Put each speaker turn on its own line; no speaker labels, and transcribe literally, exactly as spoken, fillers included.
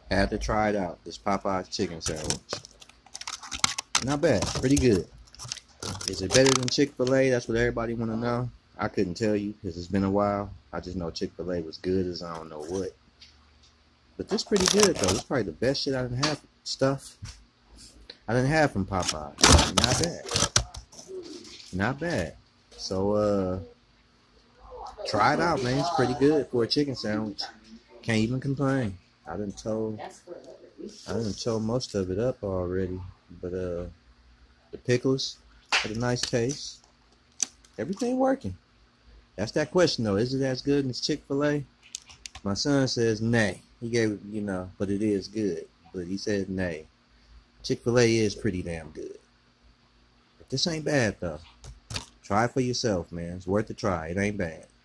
Had to try it out. This Popeye's chicken sandwich. Not bad. Pretty good. Is it better than Chick-fil-A? That's what everybody want to know. I couldn't tell you because it's been a while. I just know Chick-fil-A was good as I don't know what. But this pretty good though. It's probably the best shit I didn't have stuff. I didn't have from Popeye. Not bad. Not bad. So uh try it out, man. It's pretty good for a chicken sandwich. Can't even complain. I done told I done told most of it up already. But uh the pickles had a nice taste. Everything working. That's that question though. Is it as good as Chick-fil-A? My son says nay. He gave it, you know, but it is good. But he said nay. Chick-fil-A is pretty damn good. But this ain't bad though. Try it for yourself, man. It's worth a try. It ain't bad.